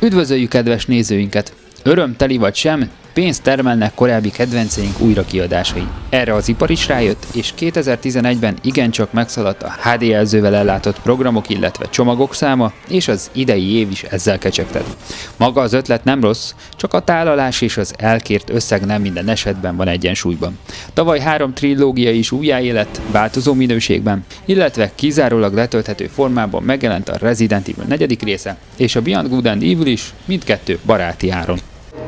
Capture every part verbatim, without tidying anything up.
Üdvözöljük kedves nézőinket! Örömteli vagy sem, pénzt termelnek korábbi kedvenceink újrakiadásai. Erre az ipar is rájött, és kétezer-tizenegyben igencsak megszaladt a há dé jelzővel ellátott programok, illetve csomagok száma, és az idei év is ezzel kecsegtet. Maga az ötlet nem rossz, csak a tálalás és az elkért összeg nem minden esetben van egyensúlyban. Tavaly három trilógia is újjáélet, változó minőségben, illetve kizárólag letölthető formában megjelent a Resident Evil negyedik része, és a Beyond Good and Evil is, mindkettő baráti áron.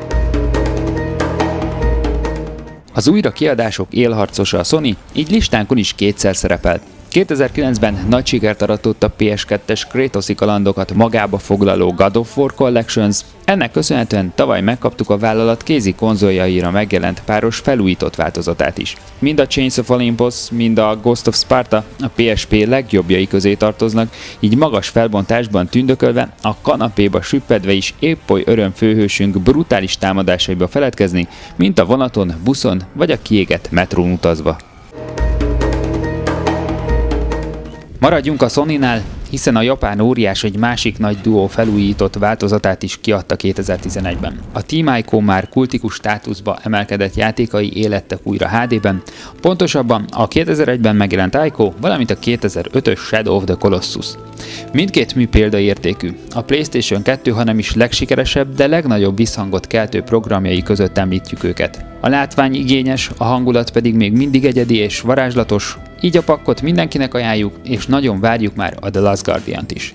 Az újra kiadások élharcosa a Sony, így listánkon is kétszer szerepelt. kétezer-kilencben nagy sikert aratott a pé es kettes Kratoszi kalandokat magába foglaló God of War Collections, ennek köszönhetően tavaly megkaptuk a vállalat kézi konzoljaira megjelent páros felújított változatát is. Mind a Chains of Olympus, mind a Ghost of Sparta a pé es pé legjobbjai közé tartoznak, így magas felbontásban tündökölve, a kanapéba süppedve is épp oly örömfőhősünk brutális támadásaiba feledkezni, mint a vonaton, buszon vagy a kiégett metrón utazva. Maradjunk a Sonynál, hiszen a japán óriás egy másik nagy duó felújított változatát is kiadta kétezer-tizenegyben. A Team Ico már kultikus státuszba emelkedett játékai élettek újra há dében, pontosabban a kétezer-egyben megjelent Ico, valamint a kétezer-ötös Shadow of the Colossus. Mindkét mű példaértékű. A PlayStation kettő, hanem is legsikeresebb, de legnagyobb visszhangot keltő programjai között említjük őket. A látvány igényes, a hangulat pedig még mindig egyedi és varázslatos, így a pakkot mindenkinek ajánljuk, és nagyon várjuk már a The Last Guardiant is.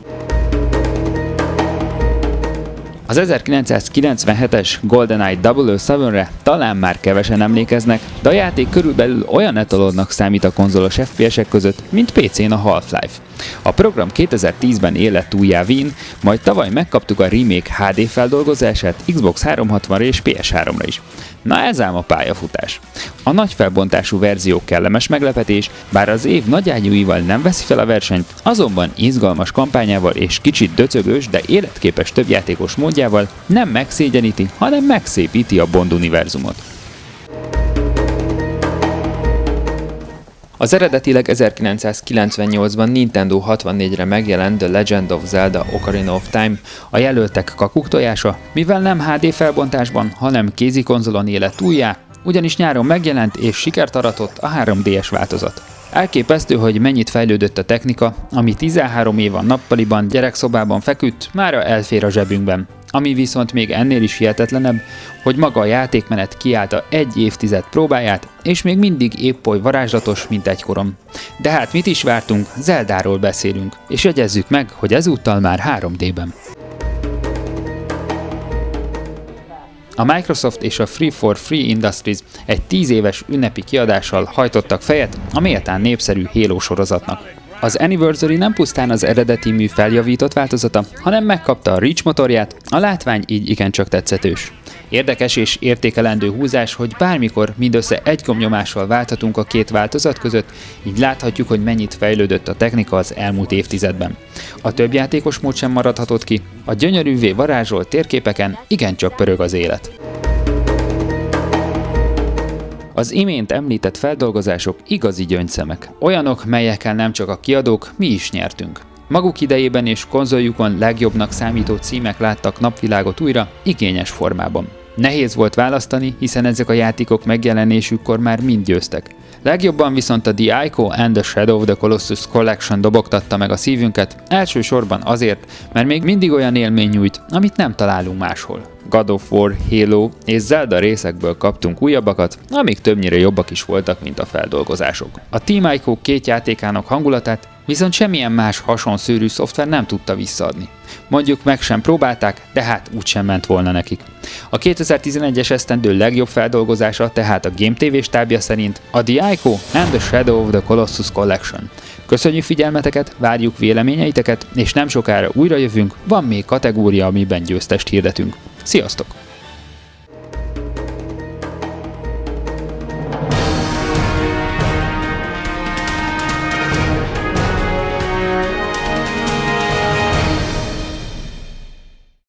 Az ezerkilencszázkilencvenhetes GoldenEye double oh seven-re talán már kevesen emlékeznek, de a játék körülbelül olyan etalonnak számít a konzolos ef pé esek között, mint pé cén a Half-Life. A program kétezer-tízben élet újjá Wien, majd tavaly megkaptuk a remake há dé feldolgozását Xbox háromszázhatvanra és pé es háromra is. Na ez ám a pályafutás. A nagy felbontású verzió kellemes meglepetés, bár az év nagyágyúival nem veszi fel a versenyt, azonban izgalmas kampányával és kicsit döcögős, de életképes többjátékos módjával nem megszégyeníti, hanem megszépíti a Bond univerzumot. Az eredetileg ezerkilencszázkilencvennyolcban Nintendo hatvannégyre megjelent The Legend of Zelda Ocarina of Time, a jelöltek kakuktojása, mivel nem há dé felbontásban, hanem kézi konzolon élet újjá, ugyanis nyáron megjelent és sikert aratott a három dé es változat. Elképesztő, hogy mennyit fejlődött a technika, ami tizenhárom év a nappaliban, gyerekszobában feküdt, mára elfér a zsebünkben. Ami viszont még ennél is hihetetlenebb, hogy maga a játékmenet kiállta egy évtized próbáját, és még mindig épp oly varázslatos, mint egykorom. De hát mit is vártunk, Zeldáról beszélünk, és jegyezzük meg, hogy ezúttal már három dében. A Microsoft és a Free for Free Industries egy tíz éves ünnepi kiadással hajtottak fejet a méltán népszerű Halo sorozatnak. Az Anniversary nem pusztán az eredeti mű feljavított változata, hanem megkapta a Reach motorját, a látvány így igencsak tetszetős. Érdekes és értékelendő húzás, hogy bármikor mindössze egy gombnyomással válthatunk a két változat között, így láthatjuk, hogy mennyit fejlődött a technika az elmúlt évtizedben. A többjátékos mód sem maradhatott ki, a gyönyörűvé varázsolt térképeken igencsak pörög az élet. Az imént említett feldolgozások igazi gyöngyszemek, olyanok, melyekkel nem csak a kiadók, mi is nyertünk. Maguk idejében és konzoljukon legjobbnak számító címek láttak napvilágot újra, igényes formában. Nehéz volt választani, hiszen ezek a játékok megjelenésükkor már mind győztek. Legjobban viszont a The Ico and the Shadow of the Colossus Collection dobogtatta meg a szívünket, elsősorban azért, mert még mindig olyan élmény nyújt, amit nem találunk máshol. God of War, Halo és Zelda részekből kaptunk újabbakat, amik többnyire jobbak is voltak, mint a feldolgozások. A Team Ico két játékának hangulatát viszont semmilyen más hasonszőrű szoftver nem tudta visszaadni. Mondjuk meg sem próbálták, de hát úgysem ment volna nekik. A kétezer-tizenegyes esztendő legjobb feldolgozása tehát a Game té vé stábja szerint a The Ico and the Shadow of the Colossus Collection. Köszönjük figyelmeteket, várjuk véleményeiteket, és nem sokára újra jövünk, van még kategória, amiben győztest hirdetünk. Sziasztok!